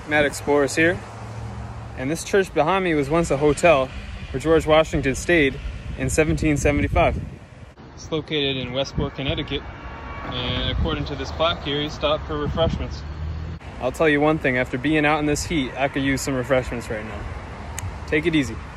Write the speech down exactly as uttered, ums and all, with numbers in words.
Matt Explorers here, and this church behind me was once a hotel where George Washington stayed in seventeen seventy-five. It's located in Westport, Connecticut, and according to this plaque here, he stopped for refreshments. I'll tell you one thing, after being out in this heat, I could use some refreshments right now. Take it easy.